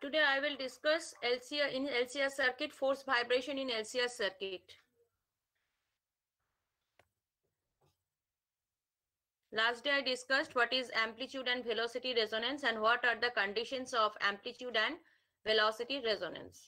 Today I will discuss LCR circuit, force vibration in LCR circuit. Last day I discussed what is amplitude and velocity resonance and what are the conditions of amplitude and velocity resonance.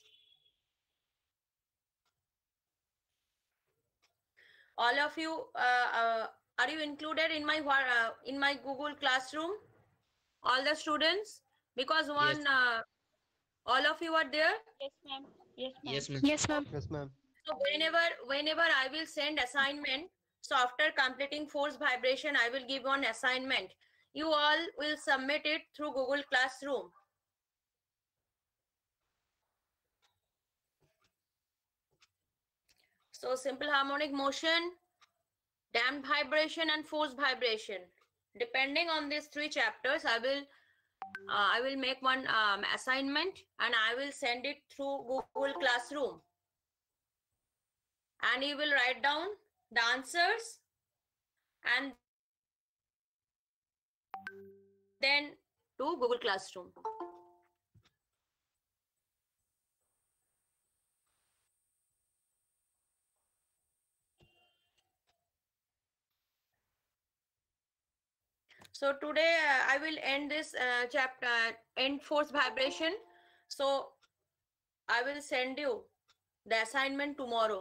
All of you, are you included in my Google Classroom? All the students, because one, Yes. all of you are there. Yes, ma'am. Yes, ma'am. Yes, ma'am. Yes, ma'am. Yes, ma'am. So whenever I will send assignment, so after completing force vibration, I will give one assignment. You all will submit it through Google Classroom. So simple harmonic motion, damped vibration, and force vibration. Depending on these three chapters, I will make one assignment and I will send it through Google Classroom. And you will write down the answers and then to Google Classroom. So today I will end this chapter, end force vibration. So I will send you the assignment tomorrow.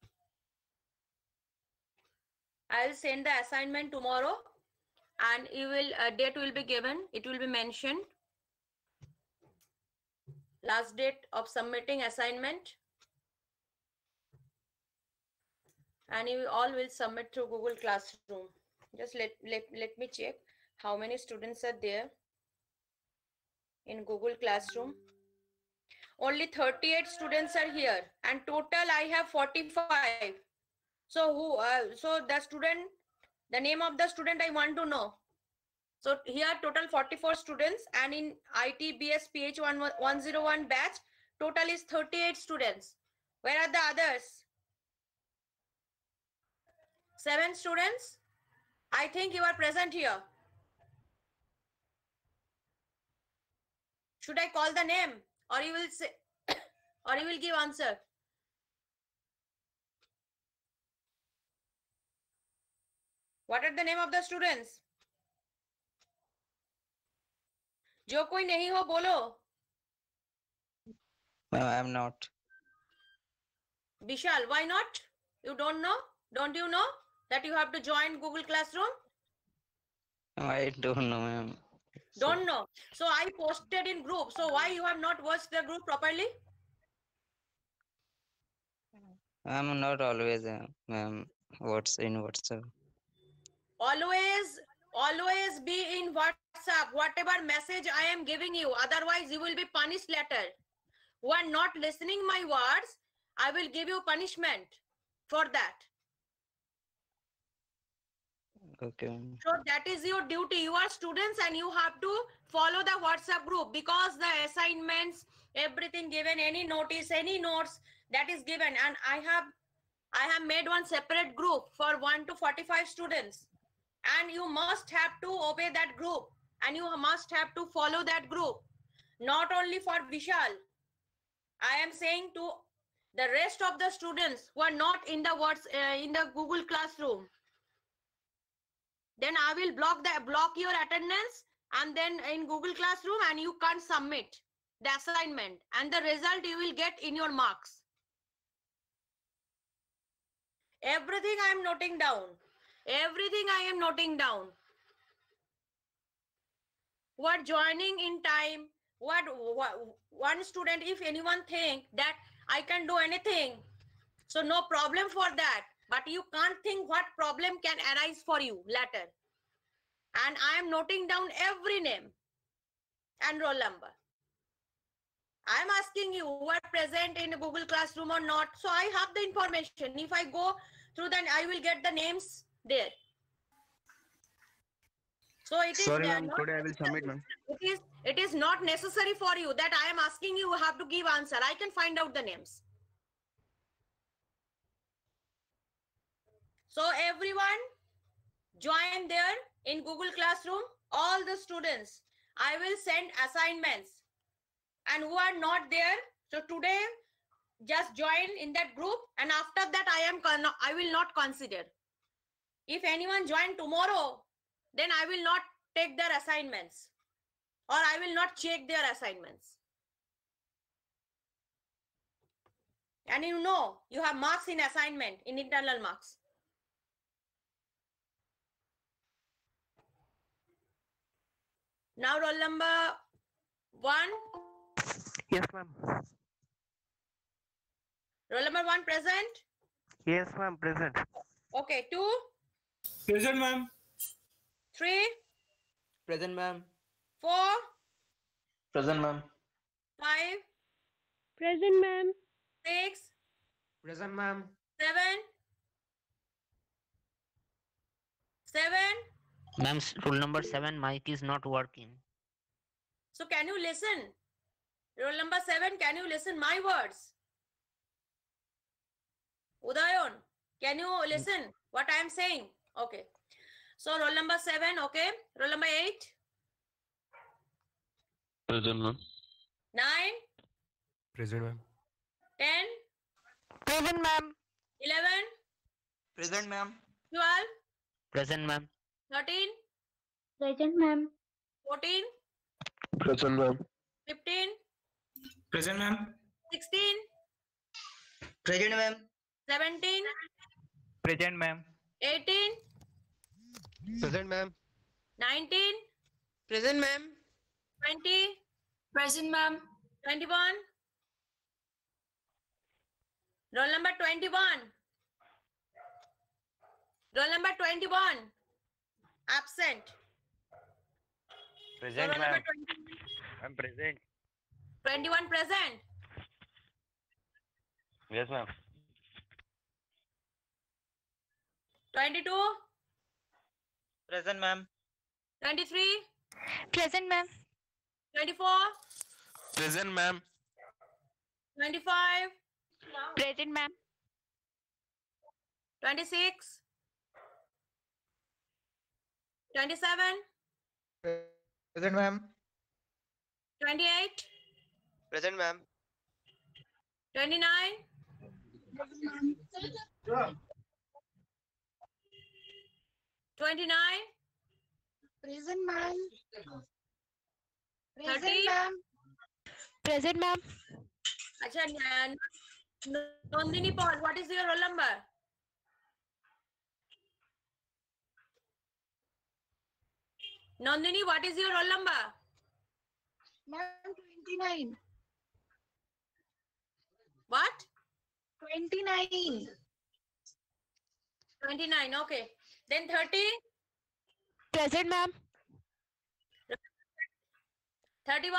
I will send the assignment tomorrow, and you will date will be given. It will be mentioned. Last date of submitting assignment, and you all will submit through Google Classroom. Just let me check how many students are there in Google Classroom. Only 38 students are here, and total I have 45. So so the student, the name of the student I want to know. So here total 44 students, and in ITBS PH 101 batch, total is 38 students. Where are the others? 7 students. I think you are present here. Should I call the name, or you will say, or you will give answer? What are the name of the students? जो कोई नहीं हो बोलो. Ma'am, I am not. Vishal, why not? You don't know? Don't you know that you have to join Google Classroom? I don't know, ma'am. Don't know. So I posted in group. So why you have not watched the group properly? I'm not always, ma'am. What's in WhatsApp? Always be in WhatsApp. Whatever message I am giving you, otherwise you will be punished later. Who are not listening my words, I will give you punishment for that. Okay, ma'am. So that is your duty. You are students and you have to follow the WhatsApp group, because the assignments, everything given, any notice, any notes that is given, and I have made one separate group for 1 to 45 students, and you must have to obey that group, and you must have to follow that group. Not only for Vishal, I am saying to the rest of the students who are not in the Google Classroom. Then I will block your attendance, and then in Google Classroom, and you can't submit the assignment, and the result you will get in your marks. Everything I am noting down. Everything I am noting down. Who are joining in time? What one student, if anyone think that I can do anything, so no problem for that. But you can't think what problem can arise for you later. And I am noting down every name and roll number. I am asking you who are present in Google Classroom or not. So I have the information. If I go through, then I will get the names there. So it is Sorry, ma'am. not Today I will submit, ma'am. it is not necessary for you that I am asking you have to give answer. I can find out the names. So everyone join there in Google Classroom. All the students, I will send assignments. and who are not there. So today, just join in that group, and after that, I will not consider. If anyone join tomorrow, then I will not take their assignments, or I will not check their assignments. And you know, you have marks in assignment, in internal marks. Now roll number 1. Yes, ma'am. Roll number 1 present. Yes, ma'am. Present. Okay, 2, Present, ma'am. 3, Present, ma'am. 4, Present, ma'am. 5, Present, ma'am. 6, Present, ma'am. 7, 7. Ma'am, rule number 7, mic is not working. So can you listen? Roll number 7, can you listen my words? Udayon, can you listen what I am saying? Okay. So roll number 7, okay. Roll number 8, Present, ma'am. 9, Present, ma'am. 10, Present, ma'am. 11, Present, ma'am. 12, Present, ma'am. 13, Present, ma'am. 14, Present, ma'am. 15, Present, ma'am. 16, Present, ma'am. 17, Present, ma'am. 18, Present, ma'am. 19, Present, ma'am. 20, Present, ma'am. 21. Roll number 21. Roll number 21. Absent. So Present, roll ma'am. number 21. I'm present. 21 present. Yes, ma'am. 22, Present, ma'am. 23, Present, ma'am. 24, Present, ma'am. 25, Present, ma'am. 26, 27, Present, ma'am. 28, Present, ma'am. 29, 29, Present, ma'am. 30. Present, ma'am. Acha, Nandini Paul, what is your roll number? Nandini, what is your roll number? Ma'am, 29. What? 29. 29, okay. Then 30, Present, ma'am. 31,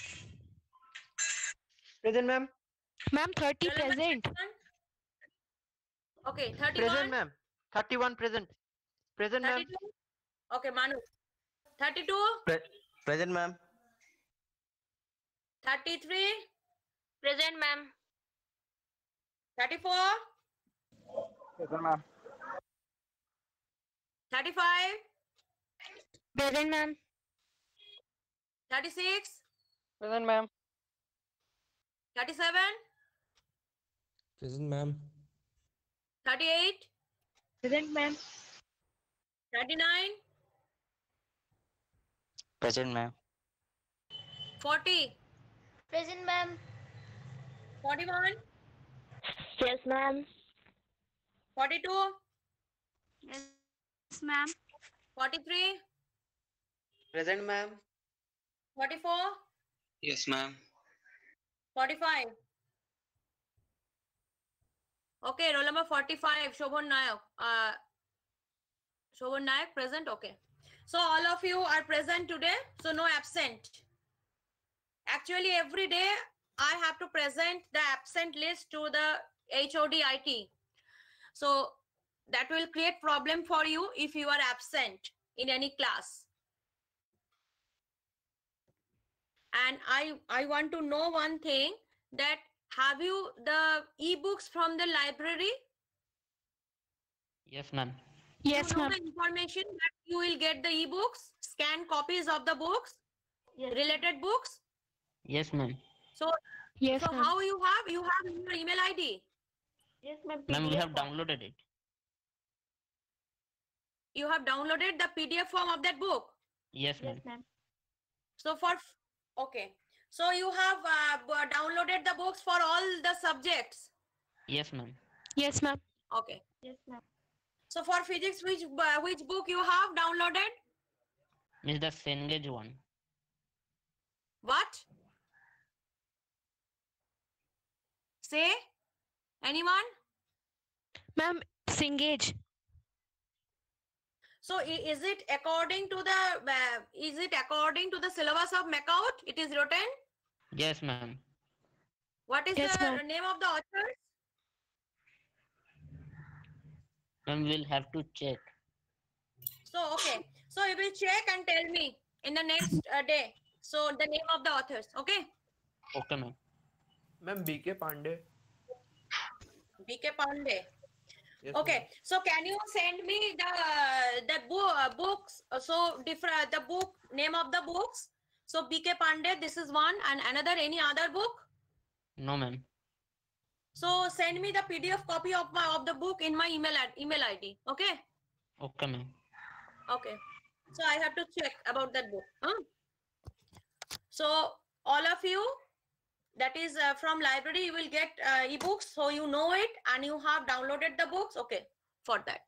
Present, ma'am. Ma'am, 30 roll number present. 31. Okay, 31, Present, ma'am. 31 present. Present, ma'am. 32. Okay, Manu. 32, Present, ma'am. 33, Present, ma'am. 34, Present, ma'am. 35, Present, ma'am. 36, Present, ma'am. 37, Present, ma'am. 38, Present, ma'am. 39, Present, ma'am. 40, Present, ma'am. 41, Yes, ma'am. 42, Yes, ma'am. 43, Present, ma'am. 44, Yes, ma'am. 45. Okay, roll number 45, Shobhan Nayak. Shobhan Nayak present, okay. So all of you are present today, so no absent. Actually, every day I have to present the absent list to the HOD IT. So that will create problem for you if you are absent in any class. And I want to know one thing, that have you the ebooks from the library? Yes, ma'am. Yes, You know ma'am. the information that you will get the ebooks, scanned copies of the books, Yes. related books. Yes, ma'am. So, Yes, so ma'am. how you have in your email ID? Yes, ma'am. Ma'am, we have downloaded it. You have downloaded the PDF form of that book. Yes, ma'am. Yes, ma'am. So okay. So you have downloaded the books for all the subjects. Yes, ma'am. Yes, ma'am. Okay. Yes, ma'am. So for physics, which book you have downloaded? Miss the Cengage one. What? Say, anyone? Ma'am, Cengage. So is it according to the syllabus of Macaut? It is written. Yes, ma'am. What is Yes, the ma'am. name of the author? Ma'am, we'll have to check. So okay. So you will check and tell me in the next day. So the name of the authors. Okay. Okay, ma'am. Ma'am, B.K. Pandey. B.K. Pandey. Yes, Okay, so can you send me the books? So different the book name of the books. So B.K. Pandey, this is one, and another any other book. No, ma'am. So send me the PDF copy of the book in my email ID. Okay. Okay, ma'am. Okay. So I have to check about that book. Huh? So all of you, that is from library, you will get ebooks, so you know it and you have downloaded the books. Okay, for that.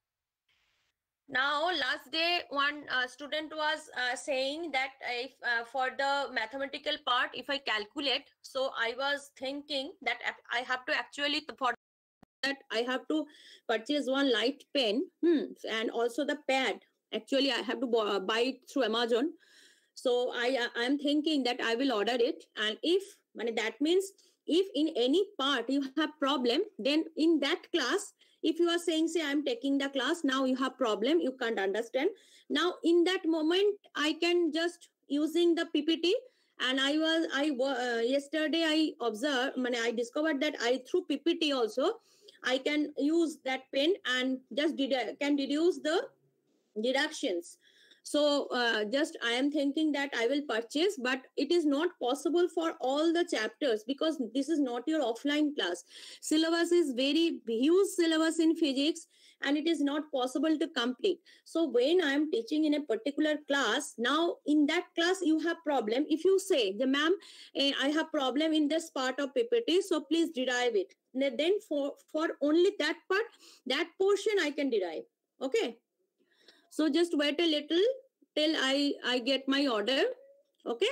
Now last day one student was saying that if for the mathematical part, if I calculate, so I was thinking that I have to actually for that I have to purchase one light pen and also the pad. Actually I have to buy it through Amazon. So I'm thinking that I will order it, and if that means if in any part you have problem, then in that class, if you are saying say I'm taking the class, now you have problem, you can't understand, now in that moment I can just using the PPT, and yesterday I observed, I discovered that I through PPT also I can use that pen and just can deduce the deductions. So just I am thinking that I will purchase, but it is not possible for all the chapters because this is not your offline class. Syllabus is very huge syllabus in physics and it is not possible to complete. So when I am teaching in a particular class, now in that class you have problem. If you say, the ma'am, I have problem in this part of PPT, so please derive it. Then for only that part, that portion I can derive. Okay. So just wait a little till I get my order. Okay.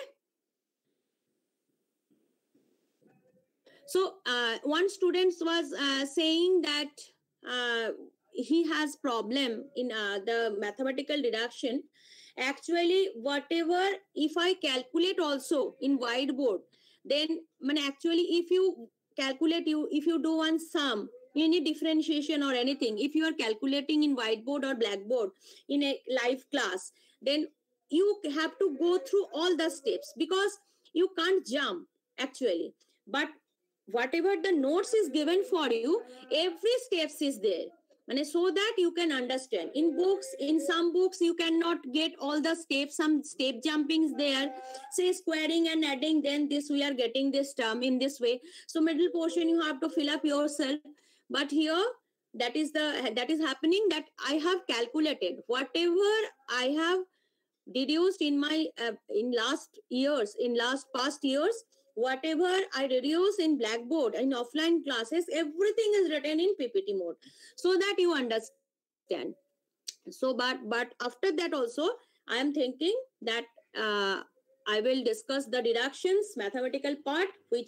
So one student was saying that he has problem in the mathematical deduction. Actually, whatever, if I calculate also in whiteboard, then actually if you calculate, if you do one sum, any differentiation or anything, if you are calculating in whiteboard or blackboard in a live class, then you have to go through all the steps because you can't jump actually. But whatever the notes is given for you, every steps is there. And so that you can understand. In books, in some books, you cannot get all the steps, some step jumpings there, say squaring and adding, then this we are getting this term in this way. So middle portion you have to fill up yourself. But here, that is happening that I have calculated. Whatever I have deduced in my, in past years, whatever I reduce in Blackboard, in offline classes, everything is written in PPT mode so that you understand. So, but after that also, I am thinking that I will discuss the deductions, mathematical part, which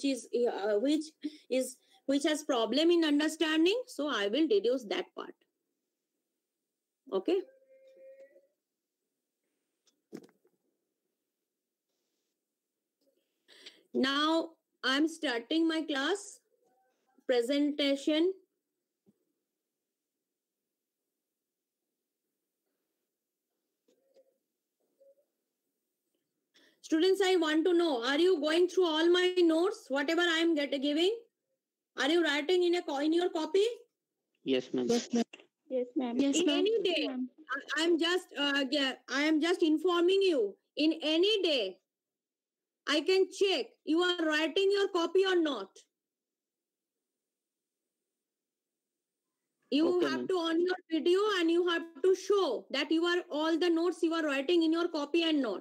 has problem in understanding. So I will deduce that part. Okay. Now I'm starting my class presentation. Students, I want to know, are you going through all my notes, whatever I am giving? Are you writing in your copy? Yes, ma'am. Yes, ma'am. Yes, ma'am. Yes, In ma'am. any day, I am just informing you. In any day, I can check you are writing your copy or not. You Okay, have ma'am. to on your video and you have to show that you are all the notes you are writing in your copy and not.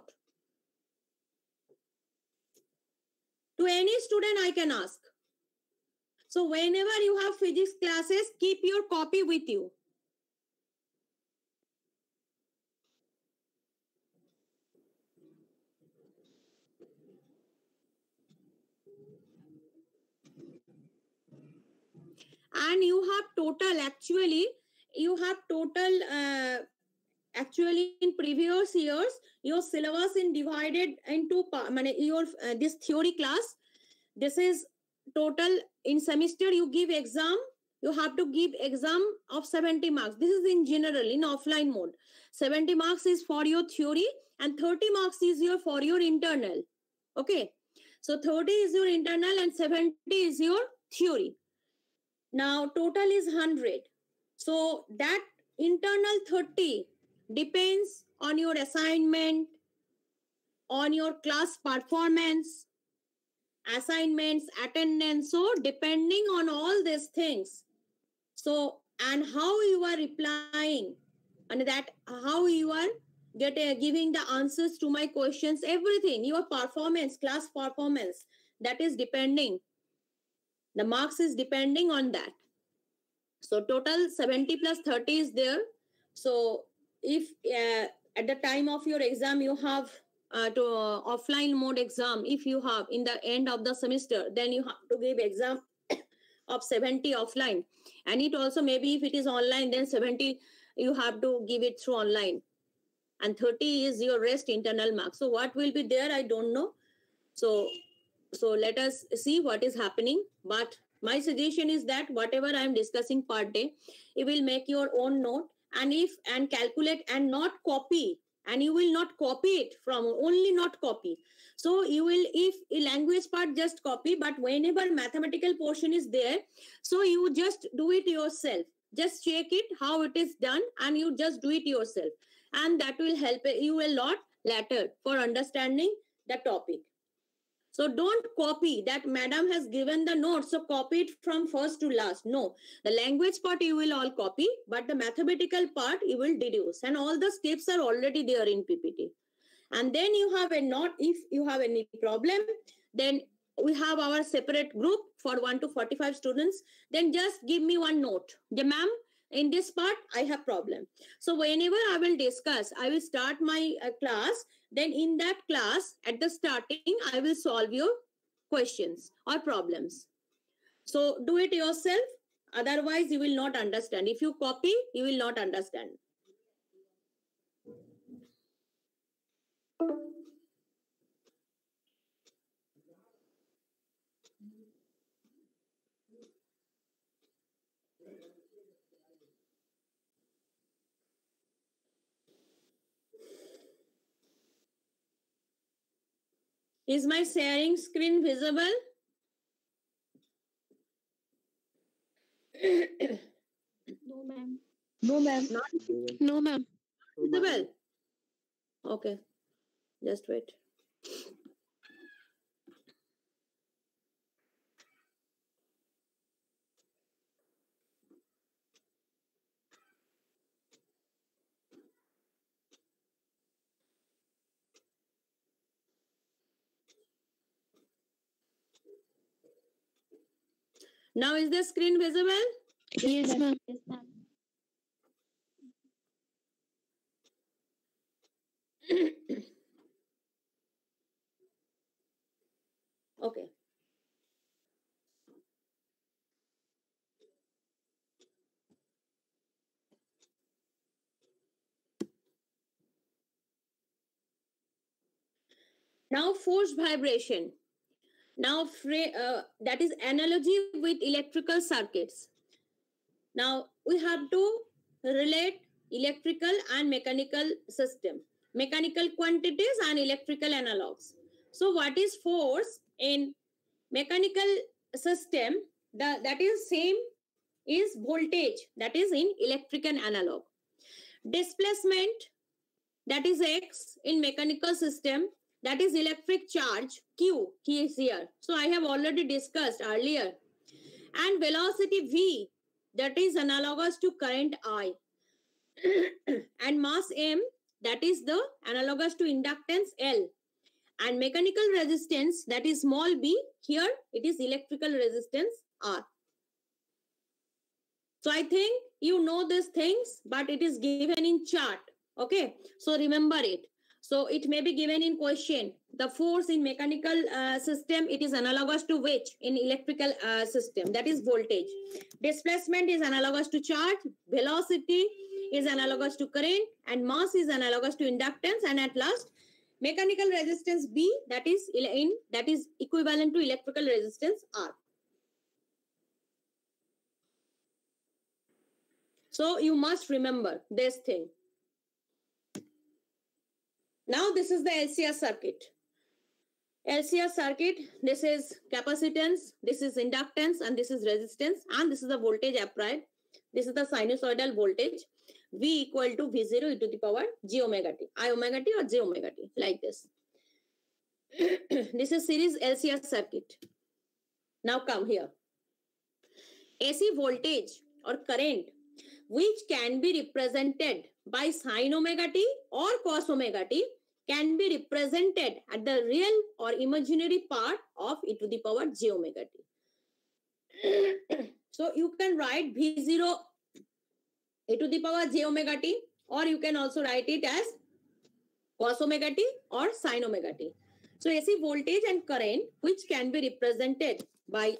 To any student I can ask. So whenever you have physics classes, keep your copy with you. And you have total, actually in previous years, your syllabus is divided into your this theory class. This is total in semester you give exam. You have to give exam of 70 marks. This is in general, in offline mode. 70 marks is for your theory and 30 marks is for your internal. Okay. So 30 is your internal and 70 is your theory. Now total is 100. So that internal 30 depends on your assignment, on your class performance, assignments, attendance. So depending on all these things, so and how you are replying, and that how you are giving the answers to my questions, everything, your performance, class performance, that is depending. The marks is depending on that. So total 70 plus 30 is there. So if at the time of your exam you have offline mode exam, if you have in the end of the semester, then you have to give exam of 70 offline. And it also maybe if it is online, then 70 you have to give it through online. And 30 is your rest internal marks. So what will be there, I don't know. So let us see what is happening. But my suggestion is that whatever I am discussing per day, you will make your own note and calculate and not copy. And you will not copy it from only not copy. So you will, if a language part just copy, but whenever mathematical portion is there, so you just do it yourself. Just check it how it is done and you just do it yourself. And that will help you a lot later for understanding the topic. So don't copy that madam has given the notes, so copy it from first to last. No, the language part you will all copy, but the mathematical part you will deduce. And all the steps are already there in PPT. And then you have a note. If you have any problem, then we have our separate group for 1 to 45 students. Then just give me one note. The ma'am, in this part, I have problem. So whenever I will discuss, I will start my class. Then in that class, at the starting, I will solve your questions or problems. So do it yourself. Otherwise, you will not understand. If you copy, you will not understand. Is my sharing screen visible? No, ma'am. No, ma'am. Not No, ma'am. visible. Okay, just wait. Now is the screen visible? Yes, ma'am. Yes, ma'am. Okay. Now force vibration. Now that is analogy with electrical circuits. Now we have to relate electrical and mechanical system, mechanical quantities and electrical analogs. So what is force in mechanical system? That is same is voltage, that is in electrical analog. Displacement, that is x in mechanical system, that is electric charge, Q, Q is here. So I have already discussed earlier. And velocity V, that is analogous to current I. And mass M, that is the analogous to inductance L. And mechanical resistance, that is small b, here it is electrical resistance R. So I think you know these things, but it is given in chart. Okay, so remember it. So it may be given in question. The force in mechanical system, it is analogous to which in electrical system? That is voltage. Displacement is analogous to charge. Velocity is analogous to current. And mass is analogous to inductance. And at last, mechanical resistance B, that is equivalent to electrical resistance R. So you must remember this thing. Now this is the LCR circuit. LCR circuit, this is capacitance, this is inductance, and this is resistance, and this is the voltage applied. This is the sinusoidal voltage. V equal to V0 e to the power j omega t, I omega t or j omega t, like this. This is series LCR circuit. Now come here. AC voltage or current, which can be represented by sin omega t or cos omega t, can be represented at the real or imaginary part of e to the power j omega t. So you can write V0 e to the power j omega t, or you can also write it as cos omega t or sin omega t. So AC voltage and current, which can be represented by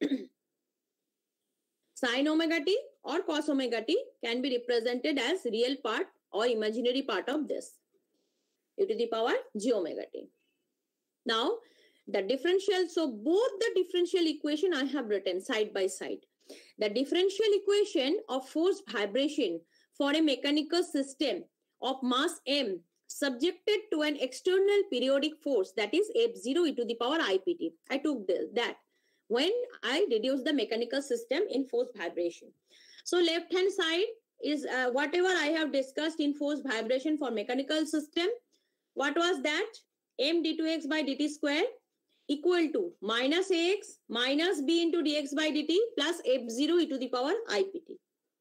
sin omega t or cos omega t, can be represented as real part or imaginary part of this e to the power j omega t. Now the differential, so both the differential equation I have written side by side. The differential equation of force vibration for a mechanical system of mass m subjected to an external periodic force, that is F0 e to the power IPT. I took that when I reduced the mechanical system in force vibration. So left hand side is whatever I have discussed in force vibration for mechanical system. What was that? M d2x by dt square equal to minus ax minus b into dx by dt plus F0 e to the power IPT.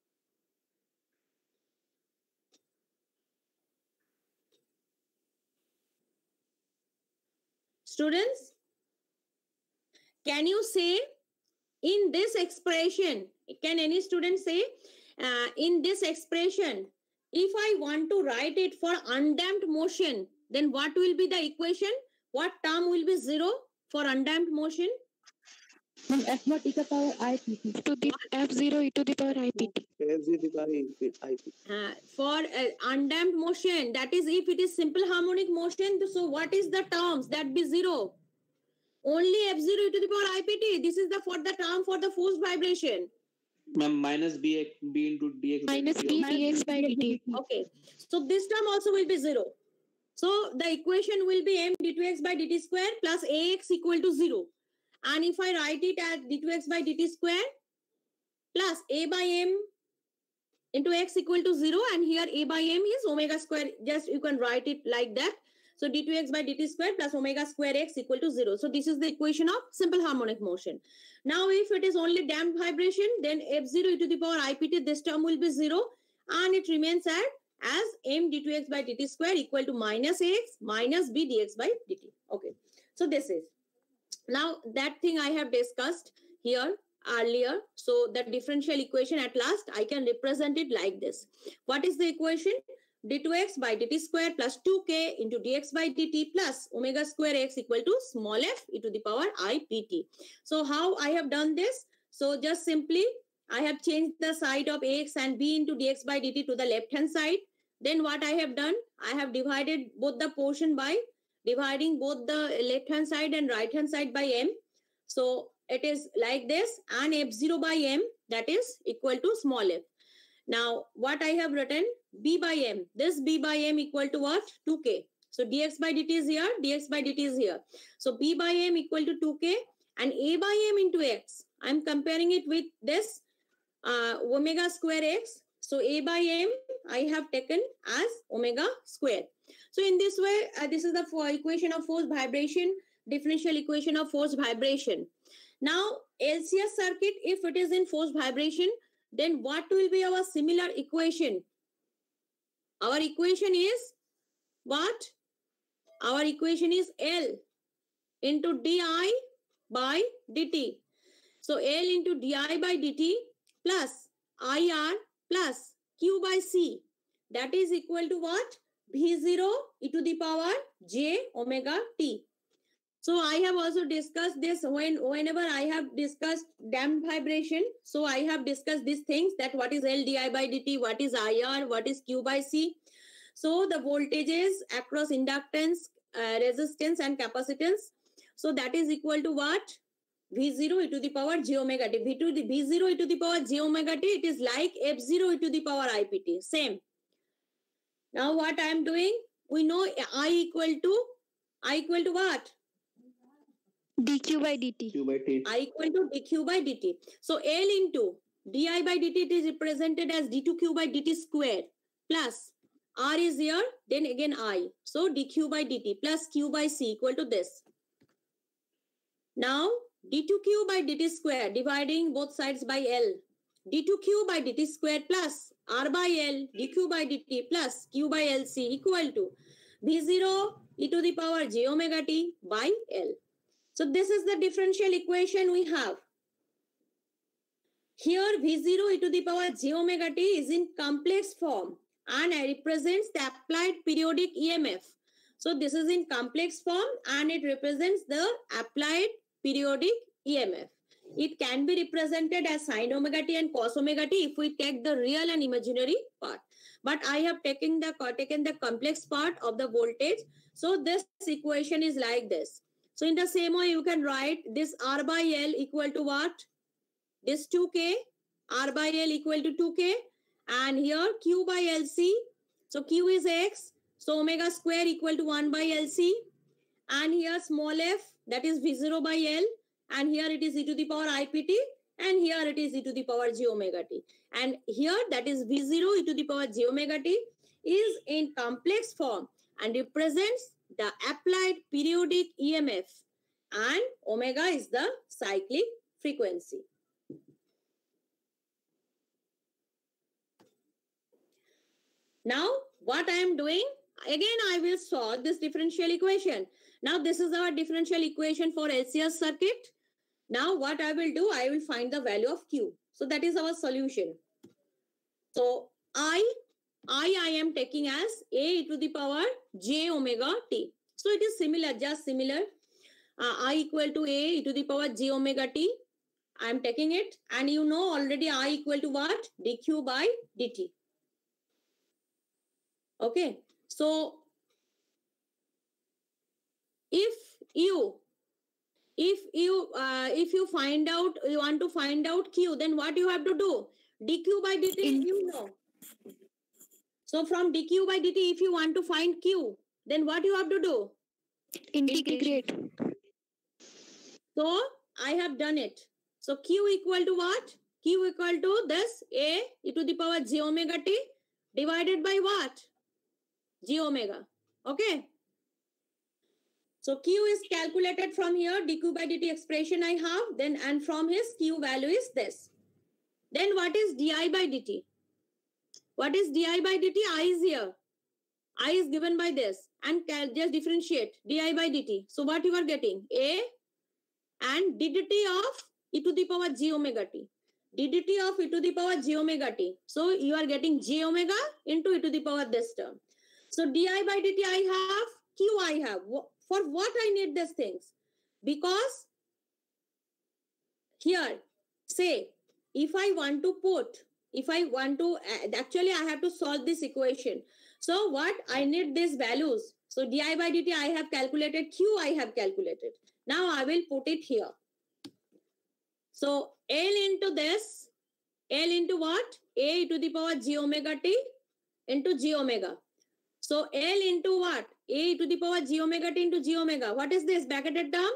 Students, can you say in this expression, can any student say in this expression, if I want to write it for undamped motion, then what will be the equation? What term will be 0 for undamped motion? F0 e to the power IPT. To the F0 e to the power IPT. For undamped motion, that is if it is simple harmonic motion, so what is the terms? That be 0. Only F0 e to the power IPT. This is for the term for the force vibration. Minus b into dx. Minus b dx by dt. Okay. So this term also will be 0. So the equation will be m d2x by dt square plus ax equal to 0. And if I write it as d2x by dt square plus a by m into x equal to 0, and here a by m is omega square. Just you can write it like that. So d2x by dt square plus omega square x equal to 0. So this is the equation of simple harmonic motion. Now if it is only damped vibration, then F0 e to the power IPT, this term will be 0, and it remains as m d2x by dt square equal to minus x minus b dx by dt. Okay. So this is. Now that thing I have discussed here earlier. So the differential equation at last I can represent it like this. What is the equation? d2x by dt square plus 2k into dx by dt plus omega square x equal to small f e to the power IPT. So how I have done this? So just simply I have changed the side of ax and b into dx by dt to the left hand side. Then what I have done? I have divided both the portion by dividing both the left hand side and right hand side by m. So it is like this, and F0 by m, that is equal to small f. Now what I have written, b by m, this b by m equal to what? 2k. So dx by dt is here, dx by dt is here. So b by m equal to 2k, and a by m into x, I am comparing it with this omega square x. So a by m I have taken as omega square. So in this way, this is the equation of force vibration, differential equation of force vibration. Now, LCS circuit, if it is in force vibration, then what will be our similar equation? Our equation is what? Our equation is L into di by dt. So L into di by dt plus IR plus Q by C. That is equal to what? V0 e to the power j omega t. So I have also discussed this whenever I have discussed damped vibration. So I have discussed these things, that what is L di by dt, what is IR, what is Q by C. So the voltages across inductance, resistance and capacitance. So that is equal to what? V0 e to the power j omega t. V0 e to the power j omega t, it is like F0 e to the power IPT. Same. Now what I am doing? We know I equal to what? dq by dt. Q by T. I equal to dq by dt. So L into di by dt, it is represented as d2q by dt square plus R is here, then again I. So dq by dt plus q by c equal to this. Now d2q by dt square dividing both sides by L. d2q by dt square plus R by L dq by dt plus q by LC equal to V0 e to the power j omega t by L. So this is the differential equation we have. Here V0 e to the power j omega t is in complex form and represents the applied periodic EMF. So this is in complex form and it represents the applied periodic EMF. It can be represented as sin omega t and cos omega t if we take the real and imaginary part. But I have taken the complex part of the voltage. So this equation is like this. So in the same way, you can write this R by L equal to what? This 2K, R by L equal to 2K. And here Q by LC. So Q is X. So omega square equal to 1 by LC. And here small f, that is V0 by L. And here it is e to the power IPT. And here it is e to the power j omega t. And here that is V0 e to the power j omega t is in complex form and represents the applied periodic EMF. And omega is the cyclic frequency. Now, what I am doing, again I will solve this differential equation. Now, this is our differential equation for LCS circuit. Now, what I will do, I will find the value of Q. So, that is our solution. So, I am taking as a e to the power j omega t. So, it is similar, just similar. I equal to a e to the power j omega t. I am taking it. And you know already I equal to what? dq by dt. Okay. So, if you find out, you want to find out Q, then what you have to do? dq by dt, you know. So from dq by dt, if you want to find Q, then what you have to do? Integrate. So I have done it. So Q equal to what? Q equal to this a e to the power j omega t divided by what? J omega. Okay. So Q is calculated from here, dq by dt expression I have, then and from his Q value is this. Then what is di by dt? What is di by dt? I is here. I is given by this and just differentiate di by dt. So what you are getting? A and ddt of e to the power j omega t. ddt of e to the power j omega t. So you are getting j omega into e to the power this term. So di by dt I have, Q I have. For what I need these things? Because here, say, if I want to actually I have to solve this equation. So what? I need these values. So di by dt I have calculated, Q I have calculated. Now I will put it here. So L into this, L into what? A to the power j omega t into j omega. So L into what? A to the power j omega t into j omega. What is this bracketed term?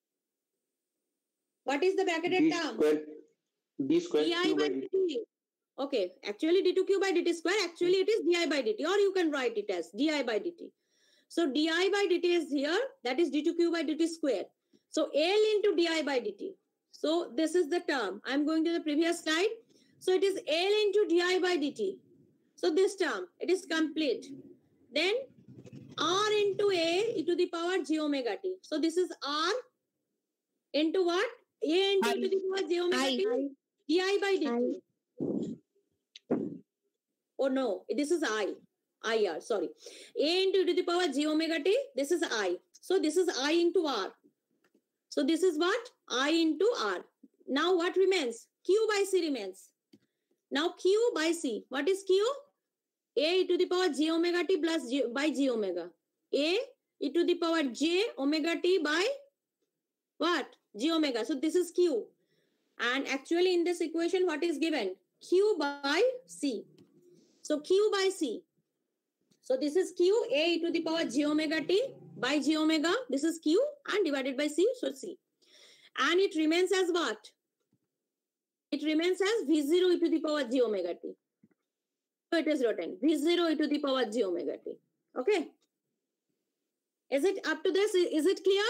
What is the bracketed term? D square di Q by by dt. dt. Okay, actually d2q by dt square, actually it is di by dt, or you can write it as di by dt. So di by dt is here, that is d2q by dt square. So L into di by dt. So this is the term. I'm going to the previous slide. So it is L into di by dt. So this term, it is complete. Then R into A e to the power j omega t. So this is R into what? A into e to the power j omega t. Di by dt. Oh no, this is IR, sorry. A into e to the power j omega t, this is I. So this is I into R. So this is what? I into R. Now what remains? Q by C remains. Now Q by C. What is Q? A e to the power j omega t plus j by j omega. A e to the power j omega t by what? J omega. So this is Q. And actually in this equation, what is given? Q by C. So Q by C. So this is Q, A e to the power j omega t by j omega. This is Q and divided by C. So C. And it remains as what? It remains as V0 e to the power j omega t. So it is written V0 e to the power j omega t. Okay. Is it up to this? Is it clear?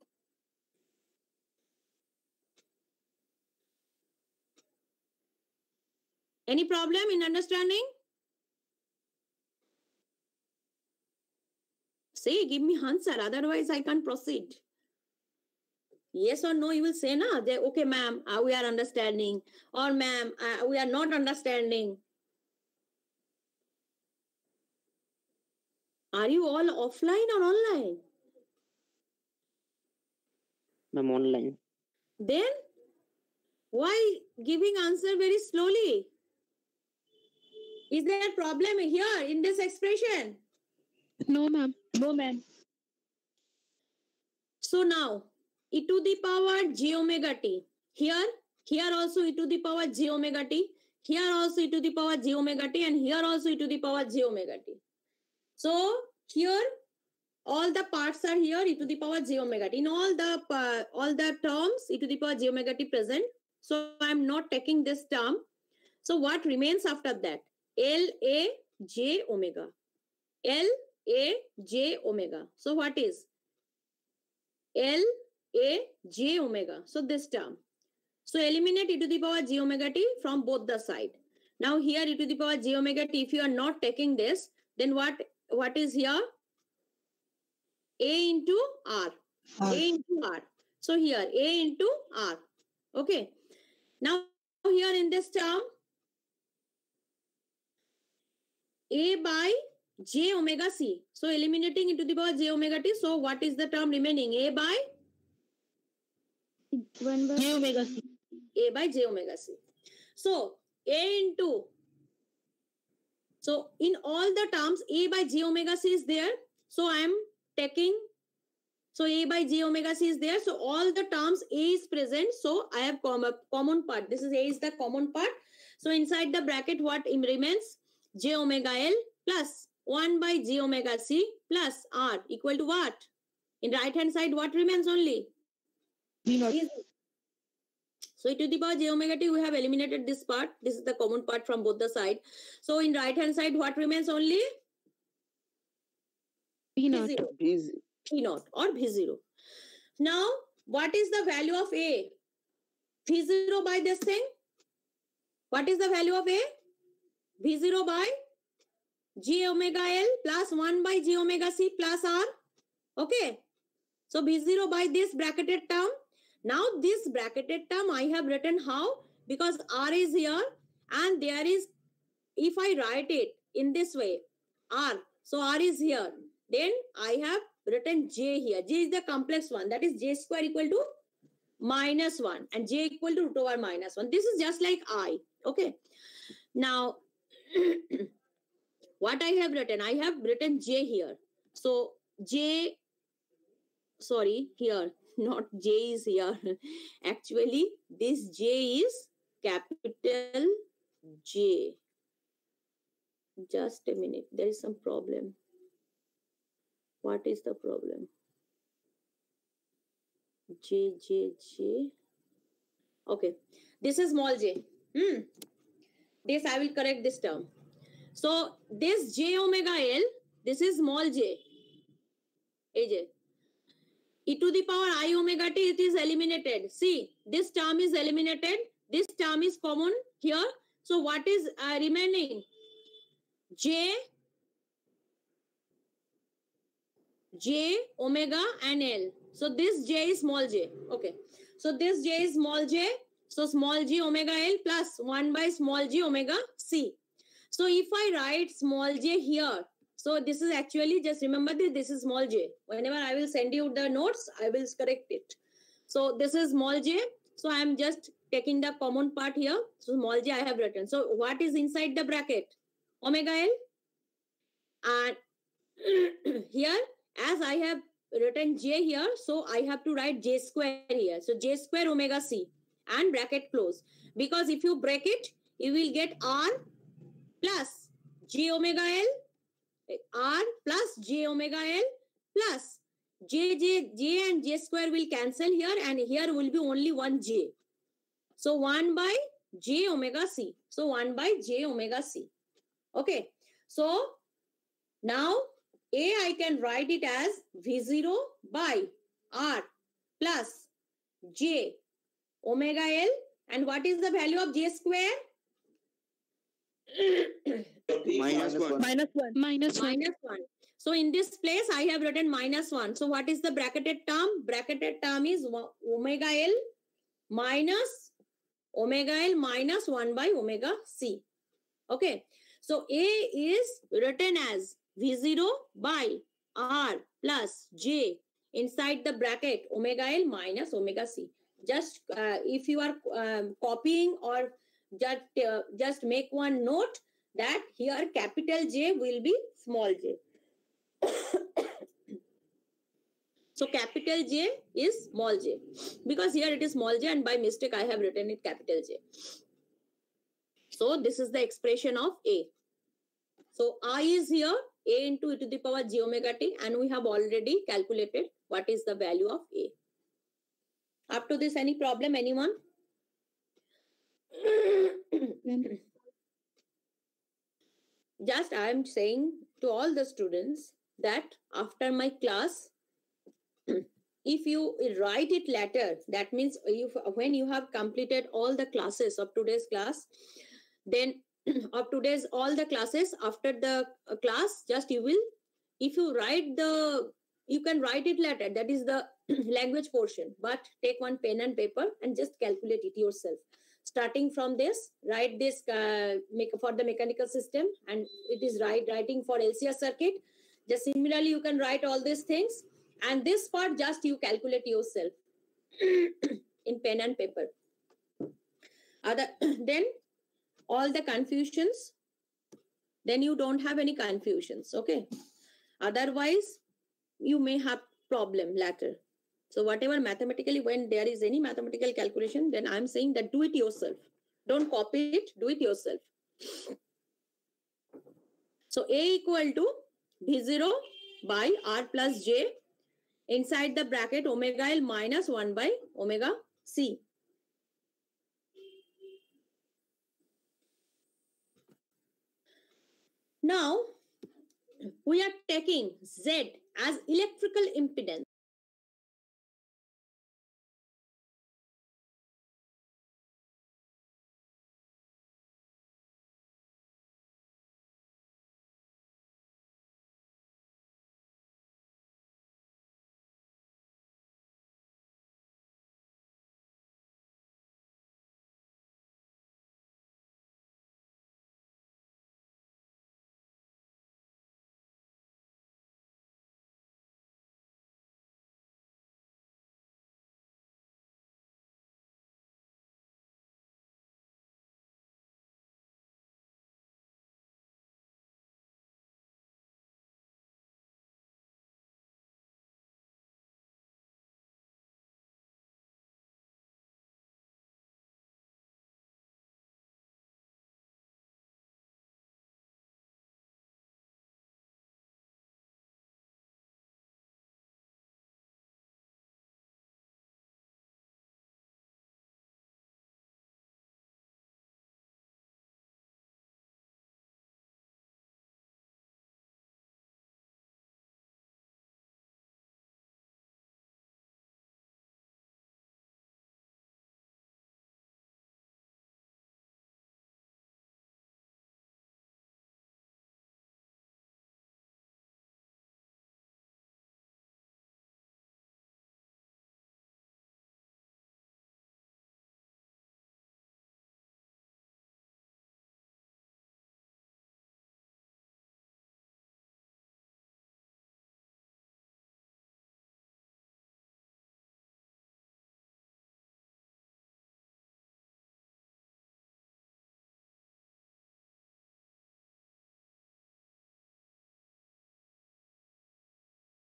Any problem in understanding? Say, give me answer. Otherwise, I can't proceed. Yes or no, you will say, na, okay, ma'am, we are understanding. Or ma'am, we are not understanding. Are you all offline or online? Ma'am, online. Then, why giving answer very slowly? Is there a problem here in this expression? No, ma'am. No, ma'am. So now, e to the power j omega t. Here also e to the power j omega t. Here also e to the power j omega t. And here also e to the power j omega t. So here, all the parts are here e to the power j omega t. In all the terms, e to the power j omega t present. So I'm not taking this term. So what remains after that? L A j omega. L A j omega. So what is? L A j omega. So this term. So eliminate e to the power j omega t from both the side. Now here e to the power j omega t, if you are not taking this, then what is here? A into R. A into R. So here A into R. Okay. Now here in this term, A by j omega c. So eliminating e to the power j omega t. So what is the term remaining? A by 1 by j omega c. A by j omega c. So A into. So in all the terms, A by j omega c is there. So I am taking. So A by j omega c is there. So all the terms A is present. So I have common part. This is A is the common part. So inside the bracket, what remains? J omega L plus 1 by j omega c plus R equal to what? In right hand side, what remains only? V naught. So e to the power j omega t, we have eliminated this part. This is the common part from both the side. So in right hand side, what remains only? V naught. V0. V naught or V0. Now, what is the value of A? V0 by this thing? What is the value of A? V0 by j omega L plus 1 by j omega c plus R. Okay. So V0 by this bracketed term. Now this bracketed term I have written how? Because R is here and there is, if I write it in this way, R. So R is here. Then I have written J here. J is the complex one. That is J square equal to minus 1 and J equal to root over minus 1. This is just like I. Okay. Now, what I have written J here. So J, sorry, here, not J is here. Actually, this J is capital J. Just a minute. There is some problem. What is the problem? J. Okay. This is small j. This I will correct this term. So this j omega L, this is small j. AJ. E to the power I omega t, it is eliminated. See, this term is eliminated. This term is common here. So what is remaining? J omega and L. So this j is small j. Okay. So this j is small j. So small g omega L plus 1 by small g omega C. So if I write small j here, so this is actually, just remember that this is small j. Whenever I will send you the notes, I will correct it. So this is small j. So I am just taking the common part here. So small j I have written. So what is inside the bracket? Omega L. And here, as I have written j here, so I have to write j square here. So j square omega C and bracket close. Because if you break it, you will get R plus j omega L, R plus j omega L plus j and j square will cancel here, and here will be only one j. So 1 by j omega C. So 1 by j omega C. Okay. So now A I can write it as V0 by R plus j omega L. And what is the value of j square? Minus 1. Minus 1. Minus 1. So in this place, I have written minus 1. So what is the bracketed term? Bracketed term is omega L minus 1 by omega C. Okay. So A is written as V0 by R plus J inside the bracket omega L minus omega C. Just if you are copying, or just make one note that here capital J will be small j. So capital J is small j, because here it is small j and by mistake I have written it capital J. So this is the expression of A. So I is here, A into e to the power j omega t, and we have already calculated what is the value of A. Up to this, any problem, anyone? Just I am saying to all the students that after my class, if you write it later, that means when you have completed all the classes of today's class, then of today's all the classes, after the class, just you will, if you write you can write it later, that is the language portion, but take one pen and paper and just calculate it yourself. Starting from this, write this for the mechanical system, and it is writing for LCR circuit. Just similarly, you can write all these things, and this part just you calculate yourself in pen and paper. Then all the confusions, then you don't have any confusions, okay? Otherwise, you may have problem later. So whatever mathematically, when there is any mathematical calculation, then I'm saying that do it yourself. Don't copy it, do it yourself. So A equal to V0 by R plus J inside the bracket omega L minus 1 by omega C. Now, we are taking Z as electrical impedance.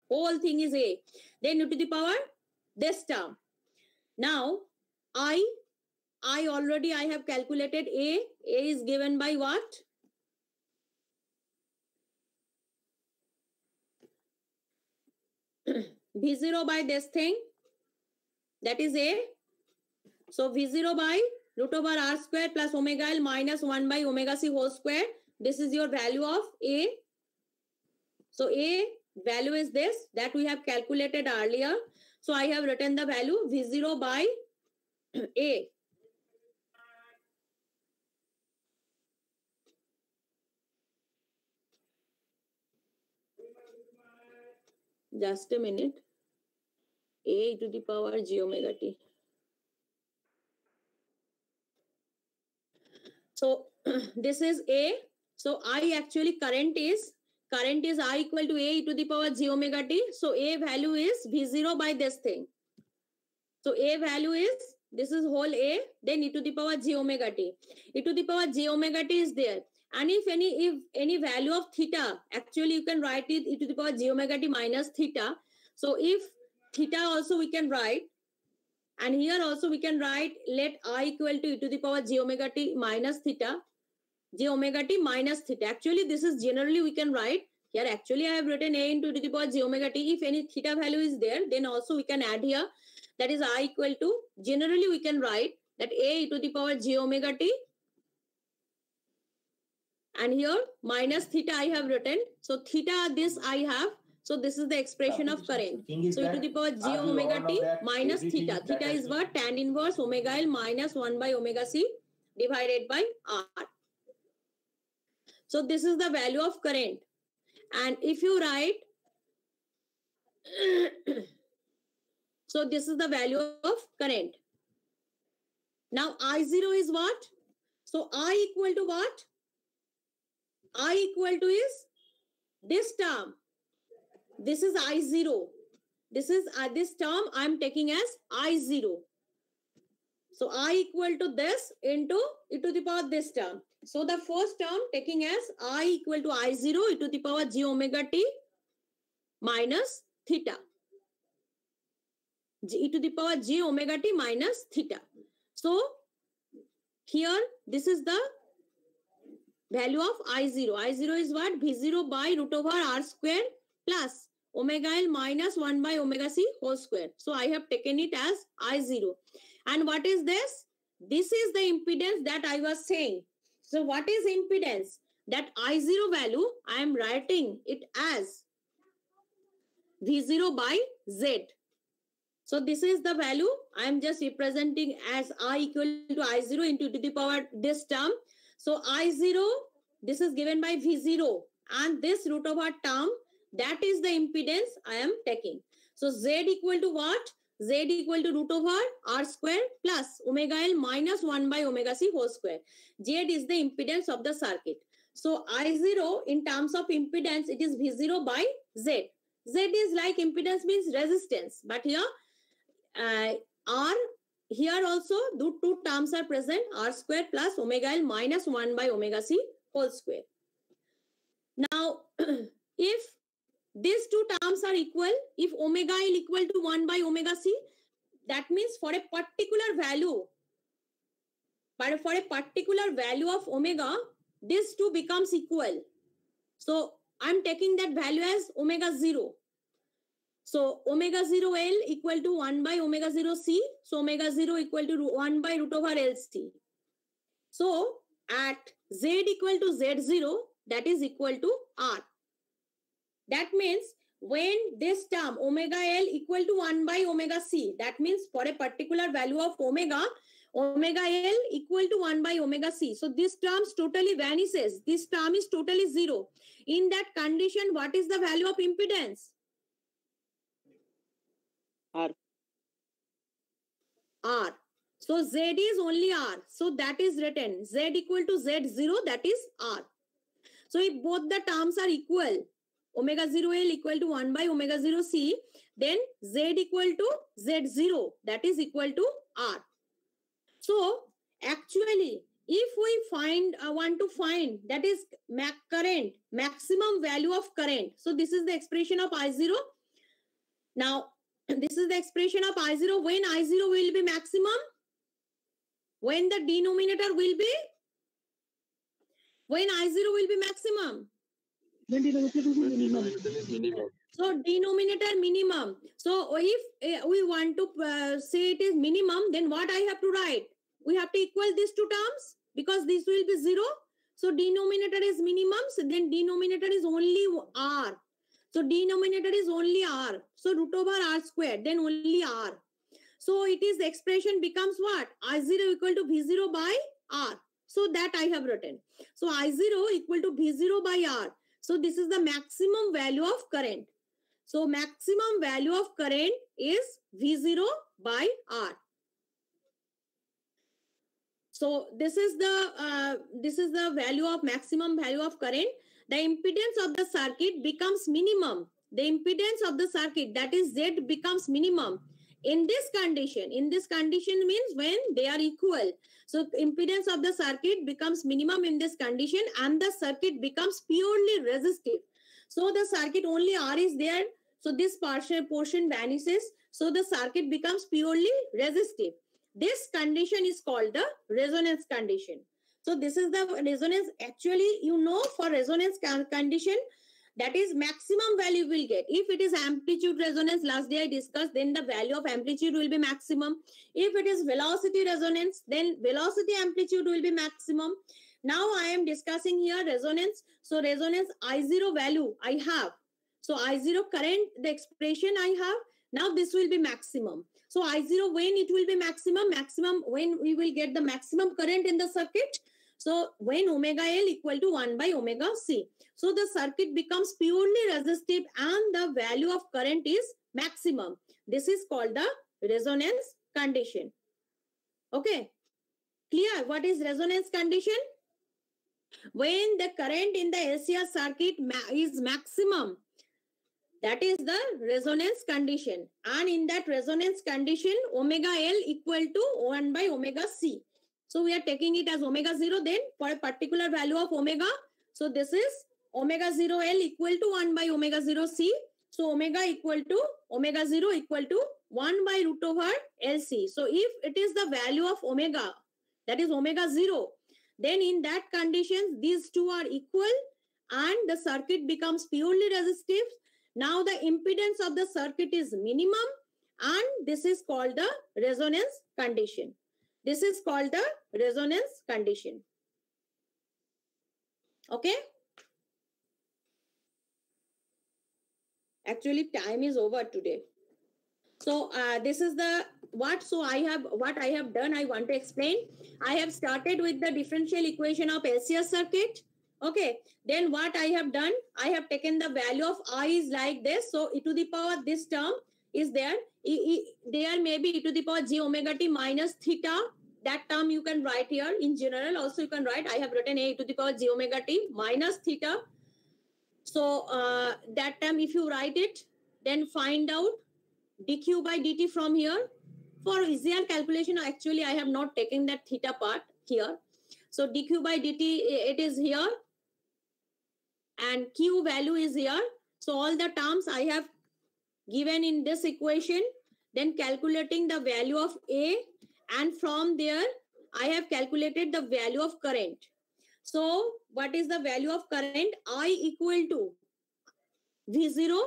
Whole thing is A. Then u to the power this term. Now, I already I have calculated A. A is given by what? V0 by this thing. That is A. So V0 by root over R square plus omega L minus 1 by omega C whole square. This is your value of A. So A value is this that we have calculated earlier. So I have written the value V0 by A. Just a minute. A to the power j omega t. So this is A. So I actually current is I equal to A to the power j omega t. So A value is V0 by this thing. So A value is, this is whole A, then e to the power j omega t. E to the power j omega t is there. And if any value of theta, actually you can write it e to the power j omega t minus theta. So if theta also we can write, and here also we can write let I equal to e to the power j omega t minus theta, j omega t minus theta. Actually this is generally we can write here. Actually I have written A into e to the power j omega t. If any theta value is there, then also we can add here. That is I equal to, generally we can write that A e to the power j omega t. And here minus theta I have written. So theta this I have. So this is the expression of current. So e to the power j omega t minus theta. Theta is what? Tan inverse omega L minus 1 by omega C divided by R. So this is the value of current. And if you write, so this is the value of current. Now I0 is what? So I equal to what? I equal to is this term. This is I0. This is this term I am taking as I0. So I equal to this into e to the power this term. So the first term taking as I equal to I0 e to the power j omega t minus theta. E to the power j omega t minus theta. So here this is the value of I0. I0 is what? V0 by root over R square plus omega L minus 1 by omega C whole square. So I have taken it as I0. And what is this? This is the impedance that I was saying. So what is impedance? That I0 value, I am writing it as V0 by Z. So this is the value I am just representing as I equal to I0 into to the power this term. So I0, this is given by V0, and this root over term, that is the impedance I am taking. So Z equal to what? Z equal to root over R square plus omega L minus 1 by omega C whole square. Z is the impedance of the circuit. So I0 in terms of impedance, it is V0 by Z. Z is like impedance means resistance. But here, R, here also the two terms are present, R square plus omega L minus 1 by omega C whole square. Now, if these two terms are equal, if omega L equal to 1 by omega C, that means for a particular value, but for a particular value of omega, these two becomes equal. So I'm taking that value as omega 0. So omega 0 L equal to 1 by omega 0 C. So omega 0 equal to 1 by root over LC. So at Z equal to Z0, that is equal to R. That means when this term omega L equal to 1 by omega C, that means for a particular value of omega, omega L equal to 1 by omega C. So this term totally vanishes. This term is totally 0. In that condition, what is the value of impedance? R. R. So Z is only R. So that is written Z equal to Z0, that is R. So if both the terms are equal, omega 0 L equal to 1 by omega 0 C, then Z equal to Z0, that is equal to R. So actually, if we want to find, that is current, maximum value of current. So this is the expression of I0. Now, this is the expression of I0 when I0 will be maximum. When the denominator will be, when I0 will be maximum. When denominator is minimum. So denominator minimum. So if we want to say it is minimum, then what I have to write? We have to equal these two terms because this will be 0. So denominator is minimum. So then denominator is only r. So denominator is only r. So root over r squared. Then only r. So it is the expression becomes what? I0 equal to V0 by R. So that I have written. So I0 equal to V0 by R. So this is the maximum value of current. So maximum value of current is V0 by R. So this is the value of maximum value of current. The impedance of the circuit becomes minimum. The impedance of the circuit, that is Z, becomes minimum. In this condition means when they are equal. So impedance of the circuit becomes minimum in this condition and the circuit becomes purely resistive. So the circuit only R is there. So this partial portion vanishes. So the circuit becomes purely resistive. This condition is called the resonance condition. So this is the resonance. Actually, you know, for resonance condition, that is maximum value will get. If it is amplitude resonance, last day I discussed, then the value of amplitude will be maximum. If it is velocity resonance, then velocity amplitude will be maximum. Now I am discussing here resonance. So resonance I0 value I have. So I0 current, the expression I have. Now this will be maximum. So I0 when it will be maximum? Maximum when we will get the maximum current in the circuit. So when omega L equal to 1 by omega C. So the circuit becomes purely resistive and the value of current is maximum. This is called the resonance condition. Okay. Clear? What is resonance condition? When the current in the LCR circuit is maximum. That is the resonance condition. And in that resonance condition, omega L equal to 1 by omega C. So we are taking it as omega 0 then for a particular value of omega. So this is omega 0 L equal to 1 by omega 0 C. So omega 0 equal to 1 by root over LC. So if it is the value of omega, that is omega 0, then in that condition, these two are equal and the circuit becomes purely resistive. Now the impedance of the circuit is minimum and this is called the resonance condition. This is called the resonance condition. Okay. Actually, time is over today. So this is the what I have done. I want to explain. I have started with the differential equation of LCR circuit. Okay. Then what I have done, I have taken the value of I is like this. So e to the power this term is there. There may be e to the power j omega t minus theta. That term you can write here. In general, also you can write. I have written a to the power j omega t minus theta. So that term, if you write it, then find out dq by dt from here. For easier calculation, actually, I have not taken that theta part here. So dq by dt, it is here. And q value is here. So all the terms I have given in this equation. Then calculating the value of A. And from there, I have calculated the value of current. So, what is the value of current? I equal to V0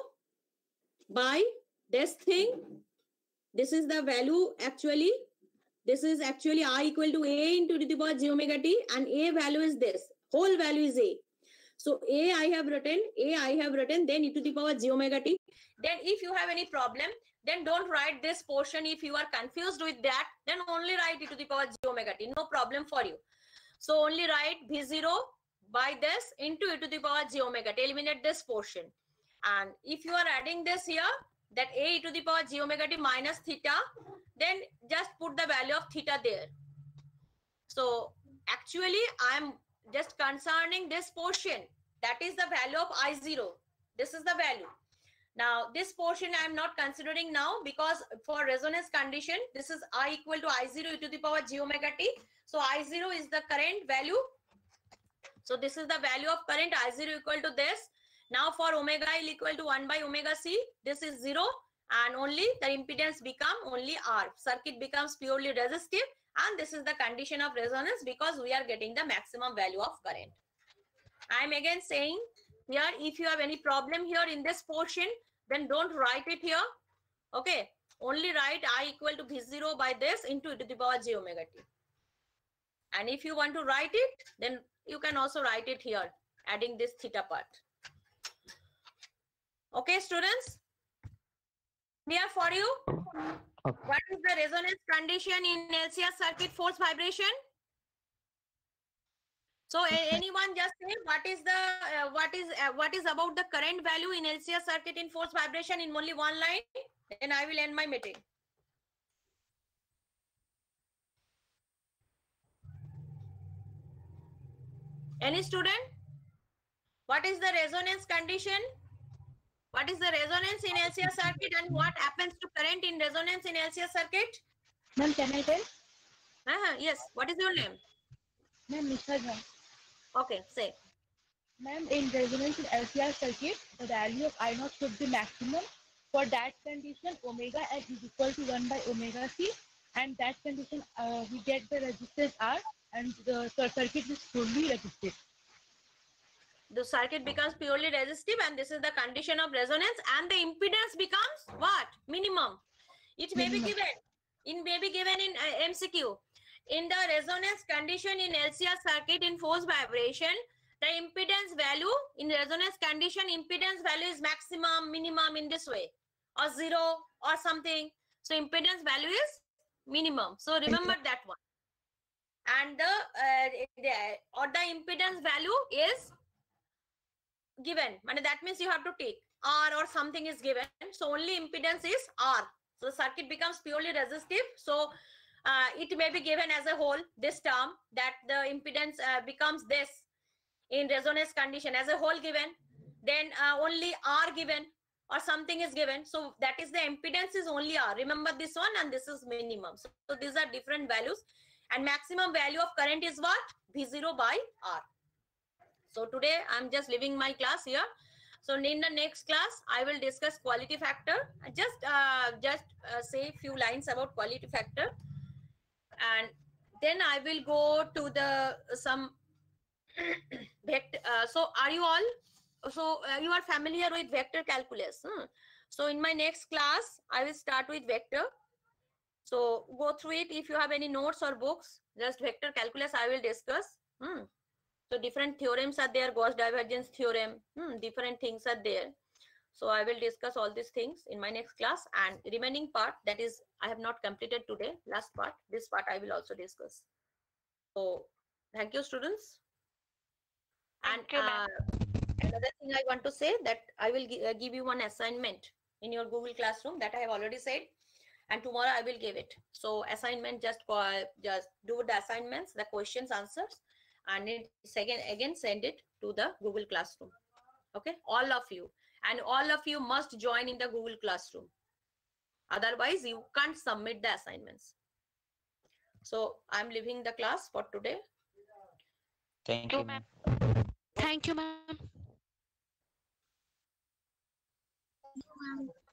by this thing. This is the value actually. This is actually I equal to A into the power j omega t and A value is this. Whole value is A. So, A I have written, then e to the power j omega t. Then if you have any problem, then don't write this portion. If you are confused with that, then only write e to the power j omega t. No problem for you. So only write V0 by this into e to the power j omega t. Eliminate this portion. And if you are adding this here, that a e to the power j omega t minus theta, then just put the value of theta there. So actually I am just concerning this portion. That is the value of I0. This is the value. Now, this portion I am not considering now because for resonance condition, this is I equal to I0 e to the power j omega t. So, I0 is the current value. So, this is the value of current I0 equal to this. Now, for omega L equal to 1 by omega C, this is 0 and only the impedance become only R. Circuit becomes purely resistive, and this is the condition of resonance because we are getting the maximum value of current. I am again saying here, if you have any problem here in this portion, then don't write it here. Okay, only write I equal to V0 by this into e to the power j omega t. And if you want to write it, then you can also write it here, adding this theta part. Okay, students? Clear for you? What is the resonance condition in LCR circuit force vibration? So anyone just say what is about the current value in LCR circuit in force vibration in only one line? Then I will end my meeting. Any student? What is the resonance condition? What is the resonance in LCR circuit and what happens to current in resonance in LCR circuit? Ma'am, can I tell? Yes. What is your name? Ma'am, Nisha Jha. Okay, say. Ma'am, in resonance in LCR circuit, the value of I naught should be maximum. For that condition, omega n is equal to 1 by omega c, and that condition we get the resistance R, and the circuit is fully resistive. The circuit becomes purely resistive, and this is the condition of resonance, and the impedance becomes what? Minimum. It may be given. It may be given in MCQ. In the resonance condition in LCR circuit in force vibration, the impedance value in resonance condition, impedance value is maximum, minimum in this way, or 0 or something. So impedance value is minimum. So remember that one. And the impedance value is given. And that means you have to take R or something is given. So only impedance is R. So the circuit becomes purely resistive. So it may be given as a whole, this term, that the impedance becomes this in resonance condition as a whole given. Then only R given or something is given. So that is the impedance is only R. Remember this one, and this is minimum. So these are different values. And maximum value of current is what? V0 by R. So today I'm just leaving my class here. So in the next class, I will discuss quality factor. Just say a few lines about quality factor. And then I will go to the some vector. So are you all? So you are familiar with vector calculus. So in my next class, I will start with vector. So go through it. If you have any notes or books, just vector calculus I will discuss. So different theorems are there, Gauss divergence theorem, different things are there. So I will discuss all these things in my next class, and remaining part, that is I have not completed today, last part, this part I will also discuss. So thank you, students. And another thing I want to say, that I will give you one assignment in your Google Classroom that I have already said, and tomorrow I will give it. So assignment, just do the assignments, the questions, answers, and again send it to the Google Classroom. Okay, all of you, and all of you must join in the Google Classroom. Otherwise, you can't submit the assignments. So I'm leaving the class for today. Thank you, ma'am. Thank you, ma'am.